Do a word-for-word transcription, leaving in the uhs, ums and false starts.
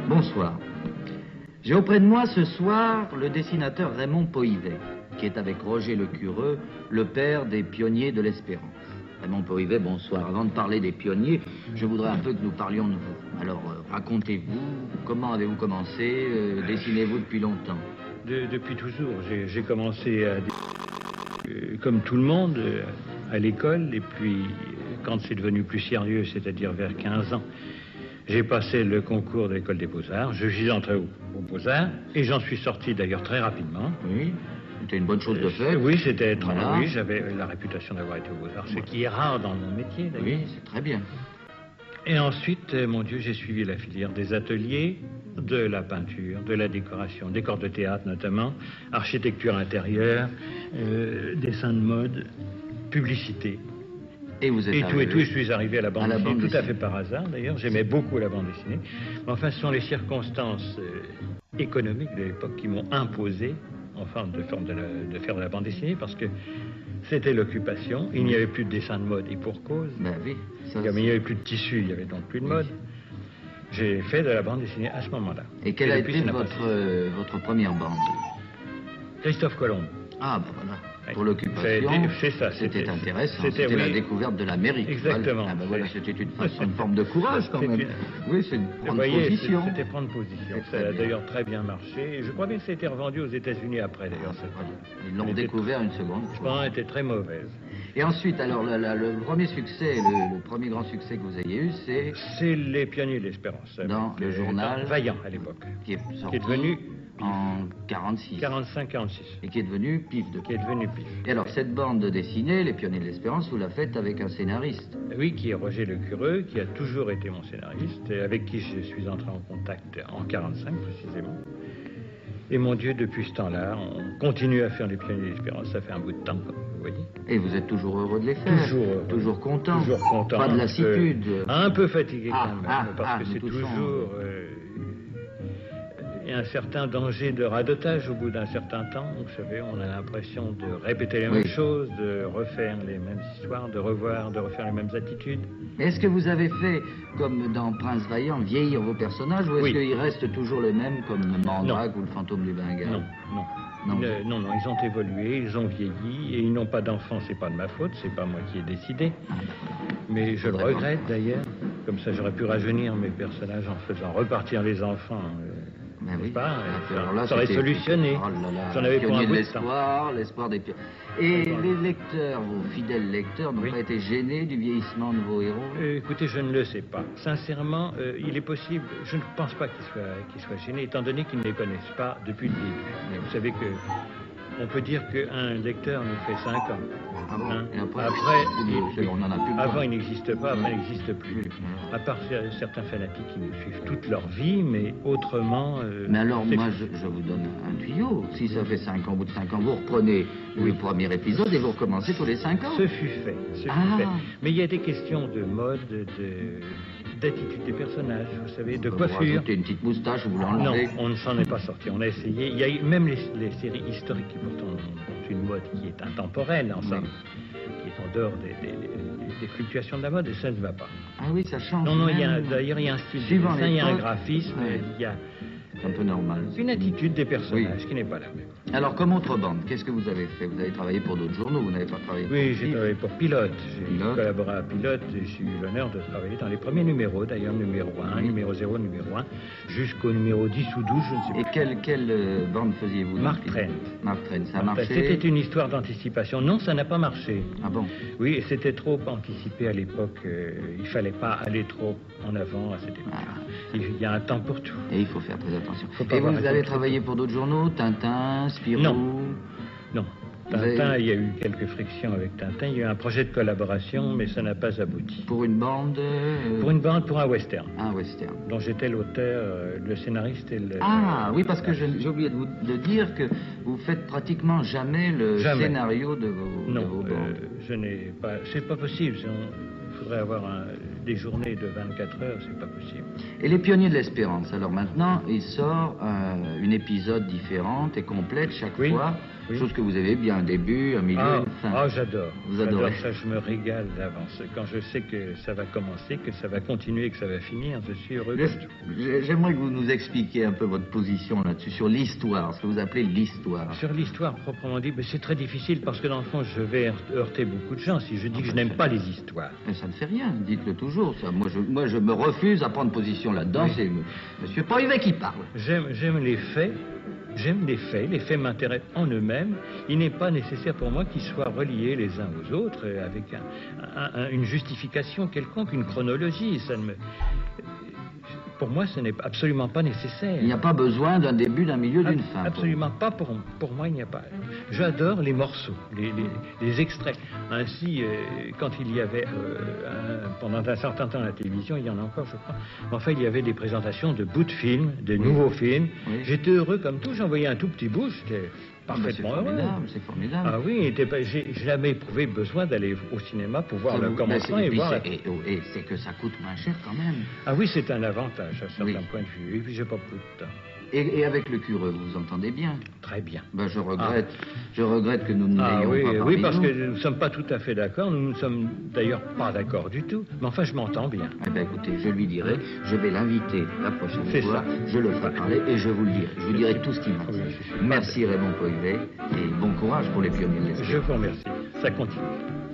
Bonsoir. J'ai auprès de moi ce soir le dessinateur Raymond Pohivet, qui est avec Roger Lecureux, le père des pionniers de l'Espérance. Raymond Pohivet, bonsoir. Avant de parler des pionniers, je voudrais un peu que nous parlions de vous. Alors, euh, racontez-vous, comment avez-vous commencé euh, Dessinez-vous depuis longtemps? de, Depuis toujours. J'ai commencé à, euh, comme tout le monde, euh, à l'école, et puis quand c'est devenu plus sérieux, c'est-à-dire vers quinze ans, j'ai passé le concours de l'école des Beaux-Arts. Je suis entré aux au Beaux-Arts, et j'en suis sorti d'ailleurs très rapidement. Oui, c'était une bonne chose de faire. Euh, oui, c'était très voilà. Oui, j'avais la réputation d'avoir été aux Beaux-Arts, ce qui est rare dans mon métier d'ailleurs. Oui, c'est très bien. Et ensuite, euh, mon Dieu, j'ai suivi la filière des ateliers, de la peinture, de la décoration, décors de théâtre notamment, architecture intérieure, euh, dessin de mode, publicité. Et vous êtes Et tout et arrivé tout, je suis arrivé à la bande à la dessinée, bande tout à dessinée. fait par hasard d'ailleurs. J'aimais beaucoup la bande dessinée. Mais enfin, ce sont les circonstances euh, économiques de l'époque qui m'ont imposé, enfin, de faire de, la, de faire de la bande dessinée, parce que c'était l'occupation. Il n'y avait plus de dessin de mode, et pour cause. Ben oui. Ça, Comme il n'y avait plus de tissu, il n'y avait donc plus de mode. J'ai fait de la bande dessinée à ce moment-là. Et quelle a depuis, été ça n'a pas votre, euh, votre première bande? Christophe Colomb. Ah, ben voilà. Oui. Pour l'occupation, C'est ça. c'était intéressant. C'était C'était la oui. découverte de l'Amérique. Exactement. Voilà. Ah ben voilà, c'était une, façon, une forme de courage quand même. C'était- Oui, c'est de Vous prendre voyez, position. c'était prendre position. C'est Ça très a bien. d'ailleurs très bien marché. Et je crois bien que ça a été revendu aux États-Unis après, d'ailleurs. cette Voilà. bande. Ils l'ont Elle était- découvert une seconde Je fois. pense qu'elle était très mauvaise. Et ensuite, alors, la- la- le premier succès, le, le premier grand succès que vous ayez eu, c'est C'est les pionniers de l'espérance. Dans avec, le euh, journal dans Vaillant, à l'époque. qui est sorti Qui est devenu en quarante-six. quarante-cinq quarante-six. Et qui est devenu Pif de. Qui est devenu Pif. Et alors, cette bande dessinée, Les Pionniers de l'Espérance, vous la faites avec un scénariste. Oui, qui est Roger Lecureux, qui a toujours été mon scénariste, et avec qui je suis entré en contact en quarante-cinq précisément. Et mon Dieu, depuis ce temps-là, on continue à faire les Pionniers de l'Espérance. Ça fait un bout de temps, comme vous voyez. Et vous êtes toujours heureux de les faire. Toujours heureux. Toujours content. Toujours content. Pas de un lassitude. peu- Un peu fatigué Ah, quand même, ah, parce ah, que nous c'est tous toujours... euh, il y a un certain danger de radotage au bout d'un certain temps. Vous savez, on a l'impression de répéter les Oui. mêmes choses, de refaire les mêmes histoires, de revoir, de refaire les mêmes attitudes. Mais est-ce que vous avez fait, comme dans Prince Vaillant, vieillir vos personnages, ou est-ce Oui. qu'ils restent toujours les mêmes, comme Mandrake ou le fantôme du Bengale? Non, non. Non. Euh, non, non, ils ont évolué, ils ont vieilli, et ils n'ont pas d'enfants, c'est pas de ma faute, c'est pas moi qui ai décidé. Ah, ben voilà. Mais je le Faudrait regrette d'ailleurs. Comme ça, j'aurais pu rajeunir mes personnages en faisant repartir les enfants. euh, Ben n'est-ce oui. pas, Ah, ça- alors là, ça aurait c'était- solutionné. Oh là là, J'en avais pour un pionnier de bout de temps. l'espoir, l'espoir des pionniers. Et Voilà. les lecteurs, vos fidèles lecteurs, n'ont Oui. pas été gênés du vieillissement de vos héros? Euh, écoutez, je ne le sais pas. Sincèrement, euh, il est possible, je ne pense pas qu'ils soient, qu'ils soient gênés, étant donné qu'ils ne les connaissent pas depuis le début. Mais vous savez que on peut dire qu'un lecteur nous fait cinq ans. Ah bon? Hein. Et après, Après, il- il- on en a plus avant besoin. il n'existe pas, après il n'existe plus. Oui. À part cer- certains fanatiques qui nous suivent toute leur vie, mais autrement... euh, Mais alors, c'est- moi, je, je vous donne un tuyau. Si ça fait cinq ans, au bout de cinq ans, vous reprenez le premier épisode et vous recommencez tous les cinq ans. Ce fut fait, ce fut Ah. fait. Mais il y a des questions de mode, de d'attitude des personnages, vous savez, de Vous coiffure. rajoutez une petite moustache, vous Non, l'enlevez. on ne s'en est pas sorti. On a essayé. Il y a eu même les, les séries historiques qui pourtant ont une mode qui est intemporelle, en somme, qui est en dehors des, des- des- des fluctuations de la mode, et ça ne va pas. Ah oui, ça change. Non, non, il y a même. d'ailleurs il y a un style de Suivant dessin, il y a un l'époque. graphisme, Ouais. il y a C'est un peu normal. une attitude des personnages Oui. qui n'est pas la même. Alors, comme autre bande, qu'est-ce que vous avez fait? Vous avez travaillé pour d'autres journaux, vous n'avez pas travaillé Oui, pour j'ai Pif. travaillé pour Pilote. J'ai Pilote. collaboré à Pilote et j'ai eu l'honneur de travailler dans les premiers numéros, d'ailleurs numéro un, Oui. numéro zéro, numéro un, jusqu'au numéro dix ou douze, je ne sais plus. Et quelle, quelle euh, bande faisiez-vous? Mark dans Trent. Pif Mark Trent, ça a Enfin, marché? C'était une histoire d'anticipation. Non, ça n'a pas marché. Ah bon? Oui, et c'était trop anticipé à l'époque. euh, il fallait pas aller trop en avant à cette époque. Ah. Il y a un temps pour tout. Et il faut faire très attention. Faut pas Et avoir vous raison avez de travaillé pour d'autres journaux? Tintin, Spirou? Non. Non. Vous avez- Tintin, il y a eu quelques frictions avec Tintin. Il y a eu un projet de collaboration, mais ça n'a pas abouti. Pour une bande? euh, Pour une bande, pour un western, Un western. dont j'étais l'auteur, euh, le scénariste et le... Ah oui, parce que je- j'ai oublié de vous de dire que vous faites pratiquement jamais le Jamais. scénario de vos, de Non, vos euh, bandes. je n'ai pas... C'est pas possible. Il faudrait avoir un- des journées de vingt-quatre heures, c'est pas possible. Et les Pionniers de l'Espérance, alors maintenant, il sort euh, une épisode différente et complète chaque Oui. fois. Oui. Chose que vous avez bien, un début, un milieu, Ah, une fin. ah, j'adore. Vous J'adore adorez. ça, je me régale d'avance. Quand je sais que ça va commencer, que ça va continuer, que ça va finir, je suis heureux. comme tout. J'ai- J'aimerais que vous nous expliquiez un peu votre position là-dessus, sur l'histoire, ce que vous appelez l'histoire. Sur l'histoire proprement dit, mais c'est très difficile parce que dans le fond, je vais heurt- heurter beaucoup de gens si je dis que je n'aime pas les histoires. Mais ça ne fait rien, dites-le toujours. Ça. Moi, je, moi, je me refuse à prendre position là-dedans. Oui. C'est M. Monsieur Poivet qui parle. J'aime, j'aime les faits. J'aime les faits. Les faits m'intéressent en eux-mêmes. Il n'est pas nécessaire pour moi qu'ils soient reliés les uns aux autres euh, avec un- un- un- une justification quelconque, une chronologie. Ça ne me... Pour moi, ce n'est absolument pas nécessaire. Il n'y a pas besoin d'un début, d'un milieu, d'une Ab- fin. Absolument pas pour, pour moi, il n'y a pas. J'adore les morceaux, les, les- les extraits. Ainsi, euh, quand il y avait, euh, un- pendant un certain temps à la télévision, il y en a encore, je crois, enfin, il y avait des présentations de bouts de films, de nouveaux films. Oui. J'étais heureux comme tout, j'envoyais un tout petit bout, j'étais Ah, ben, c'est parfaitement heureux. formidable, c'est formidable. Ah oui, il était pas- j'ai jamais éprouvé besoin d'aller au cinéma pour voir Ça le vous- commencement mais et c'est- voir... la- Et, et- et c'est que ça coûte moins cher quand même. Ah oui, c'est un avantage à certains Oui. points de vue. Et puis, j'ai pas beaucoup de temps. Et, et avec le cureux, vous vous entendez bien. Très bien. Ben, je regrette, je regrette que nous ne Ah n'ayons oui, pas oui, parmi parce nous. que nous ne sommes pas tout à fait d'accord. Nous ne sommes d'ailleurs pas d'accord du tout. Mais enfin, je m'entends bien. Eh ben, écoutez, je lui dirai, je vais l'inviter la prochaine C'est fois, ça. je le ferai parler et je vous le dirai. Je vous dirai tout ce qu'il m'a Oui, dit. je suis pas Merci Raymond Poivet et bon courage pour les pionniers de l'Espérance. Je vous remercie. Ça continue.